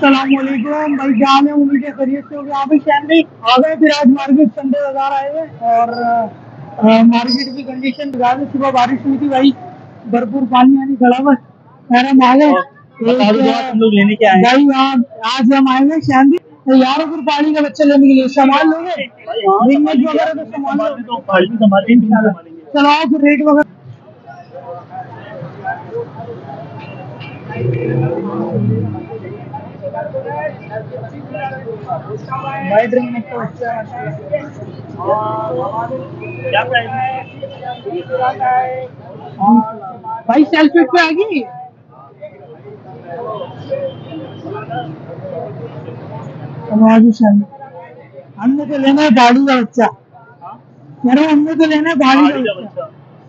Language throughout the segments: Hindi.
अस्सलामुअलैकुम भाई, क्या हाल है? उम्मीद है खैरियत से होगी। आप भी फैमिली आ गए फिर आज मार्केट, संडे बाजार आए हुए और मार्केट की कंडीशन बिगाड़, सुबह बारिश हुई थी भाई, भरपूर पानी आनी खड़ा हुआ मेरा माल है। तुम लोग लेने के आए भाई? आज हम आए हुए फैमिली यार, फिर पानी का बच्चा लेने के लिए सामान लोगे वगैरह तो सामान चलो आओ फिर रेट वगैरह। भाई ड्रिंक मिक्स का बच्चा क्या प्राइस है भाई? सेल्फी पे आ गई। हमने तो लेना है बाड़ी का बच्चा, हमने तो लेना है बाड़ी का बच्चा।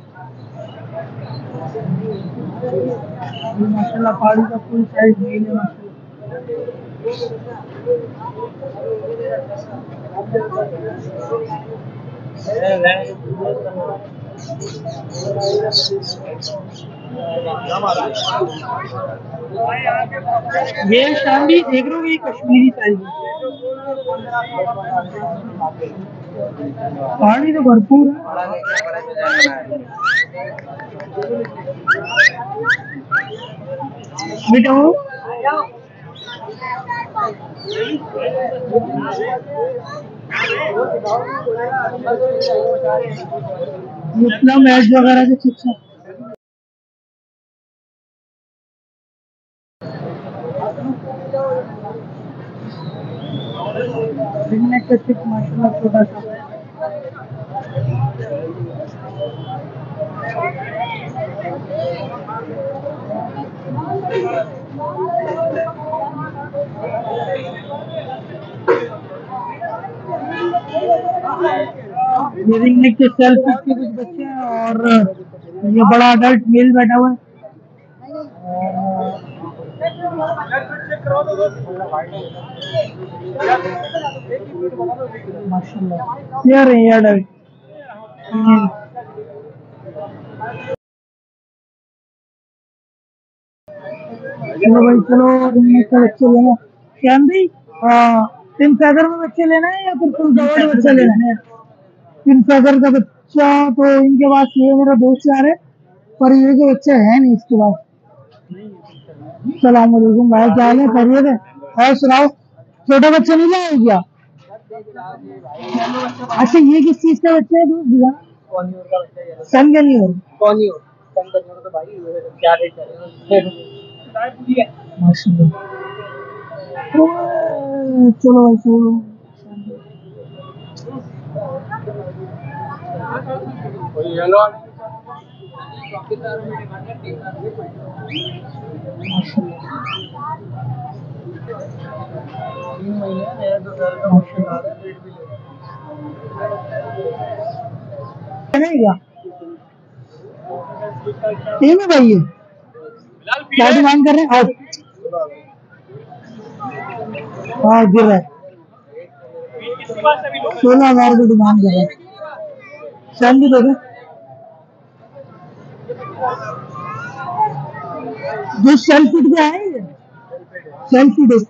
माशाल्लाह पहाड़ी का फुल साइज मेल है ये शादी देख रहे हो, ये कश्मीरी साइज पहाड़ी तो भरपूर है बेटा। मुस्लिम मैच वगैरह के चिप्स माशाल्लाह छोटा सा। लिविंग के सेल्फ के कुछ बच्चे हैं और ये बड़ा अडल्ट मेल बैठा हुआ है। माशाल्लाह यार ये अडल्ट। चलो भाई चलो, बच्चे लेना क्या भाई? तीन सागर में बच्चे लेना है या फिर फुल कवर बच्चा लेना है? तीन सागर का बच्चा तो इनके पास ये मेरा दोस्त यार है, पर ये के बच्चे है नहीं इसके पास। सलाम वालेकुम भाई, क्या हाल है? खैरियत है? और सुनाओ, छोटा बच्चा नहीं लाए क्या? अच्छा ये किस चीज का बच्चा है दोस्त भैया? सन का नहीं हो तो भाई क्या रेट है? माशाल्लाह। चलो भाई चलो। तीन है भाई, ये क्या डिमांड कर रहे हैं? हाँ गिर रहा है, 16,000 की डिमांड कर रहे हैं। सैलरी दे दो जो सेल्फी पे है, सेल्फी दे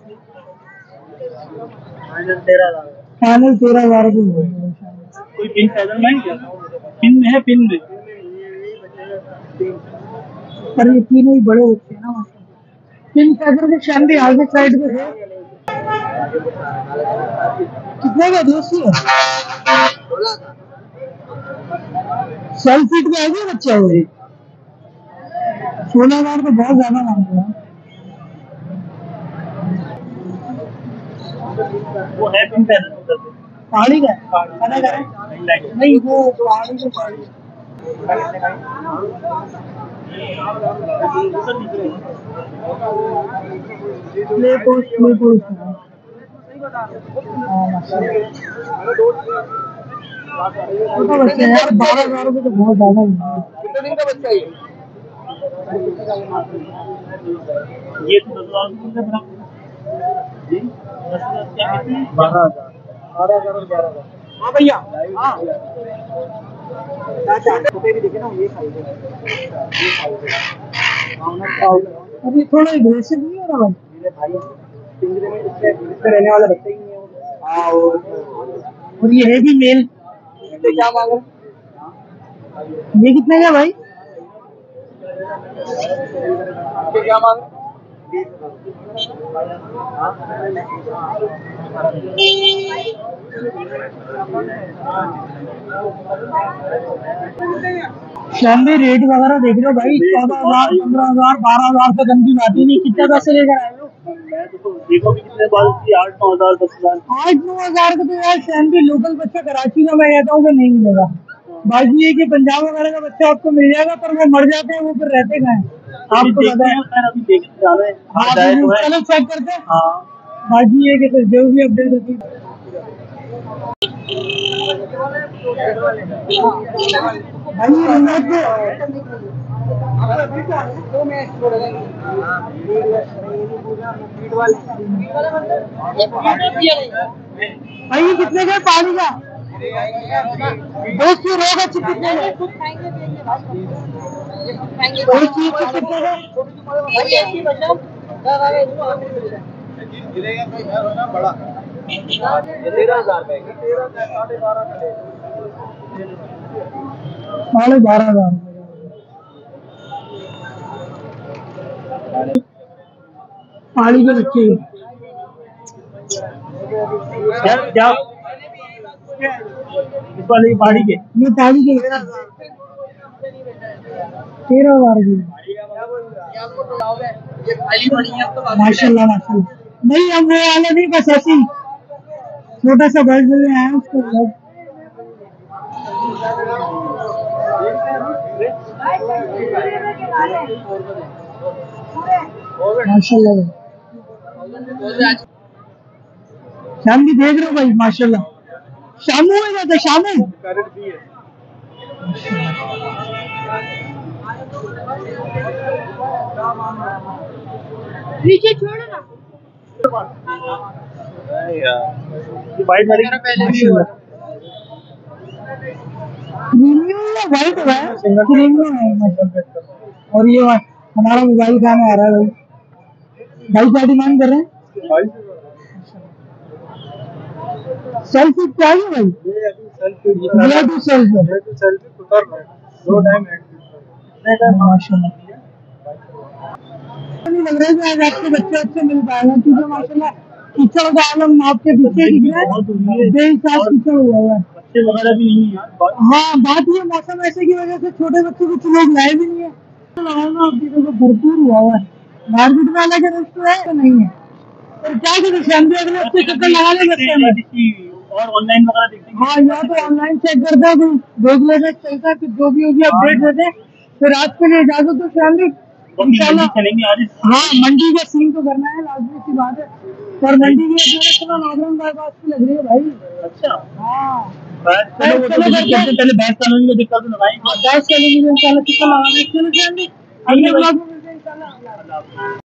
फाइनल 13,000 की। कोई पिन पैदल नहीं क्या? पिन में है, पिन में पर ये तीनों ही बड़े बच्चे हैं ना। पिन पैदल के शादी आगे साइड में है। कितने का दोस्ती है? सेल्फी पे आ गया बच्चा है। 16,000 तो बहुत ज्यादा मांग रहा है। वो है पिन पैदल पहाड़ी का नहीं, वो पहाड़ी से पहाड़ी प्ले पोस्ट छोटा बच्चा यार, 12,000 रुपये तो बहुत ज्यादा है। कितने दिन का बच्चा है ये? तो 10,000 जी, 12,000 12,000 और 11,000। हाँ भैया, हाँ छोटे भी दिखे ना, ये साइज है। अभी थोड़ा एग्रेसिव नहीं हो रहा भाई? पिंजरे में इसमें रहने वाला बच्चा ही नहीं है वो। हाँ और ये है भी मेल। ये क्या मांग रहे हैं? ये कितने का भाई? ये क्या मांग रहे हैं? शानदार रेट वगैरह देख रहे हो भाई, 14,000, 15,000, 12,000 से कम की बात ही नहीं। कितने पैसे लेकर आए हो? देखो भी कितने बाल की 8-9 हज़ार 10,000। 8-9 हज़ार का तो यार शानदार लोकल बच्चा कराची में मैं कहता हूँ कि नहीं मिलेगा। बाकी ये कि पंजाब वगैरह का बच्चा आपको मिल जाएगा, पर वो मर जाते हैं, वो फिर रहते कहाँ हैं आपको पता है। अभी देखने जा रहे हैं, चलो चेक करते हैं। हाँ बाकी ये कि फिर जो भी अपडेट होती है भाई रिमोट पे भाई ये कितने का पानी का 200 रोग अच्छी कितने का साढ़े 12,000 पानी के बच्चे क्या इस वाले पानी के ये पानी के 13,000 की माशाल्लाह माशाल्लाह। नहीं हम वो वाले नहीं, बस ऐसी छोटा सा बर्ड है उसको माशाल्लाह। शाम भी देख रहे हो भाई माशाल्लाह। शामू है जाते शामू नीचे छोड़ो ना। वाइट वाली प्रीमियम वाइट है, प्रीमियम है मतलब। और ये हमारा मोबाइल कहाँ में आ रहा है भाई? भाई क्या डिमांड कर रहे हैं? सेल्फी क्या है भाई? ये सेल्फी दो टाइम माशाल्लाह। नहीं लग रहा है कि आज आपके बच्चे अच्छे मिल पाएगा, क्योंकि माशाल्लाह कीचड़ का आलम आपके पीछे दिख रहा है, बेहिसाब कीचड़ हुआ है। बच्चे वगैरह भी नहीं है। हाँ बात ये मौसम ऐसे की वजह से छोटे बच्चे कुछ लोग लाए भी नहीं है। लगाना आपकी तो भरपूर हुआ है। मार्केट में अलग रेस्ट है तो नहीं है, और क्या करें फैमिली अगले हफ्ते चक्कर लगा ले बच्चे में। और ऑनलाइन वगैरह देखते हैं। हाँ या तो ऑनलाइन चेक करता है, देख लेना चलता है, फिर जो भी होगी अपडेट देते। फिर आज के लिए इजाजत तो फैमिली इंशाल्लाह चलेंगे आज। हाँ मंडी का सीन तो करना है, लाजमी सी बात है। और मंडी की नागरन बाईपास की लग रही है भाई। अच्छा हाँ पहले बैठ कॉलोनी में दिक्कत लगाएंगे, 10 कॉलोनी में इंशाल्लाह कितना लगाना है। चलो फैमिली अगले ब्लॉग में मिलते हैं इंशाल्लाह।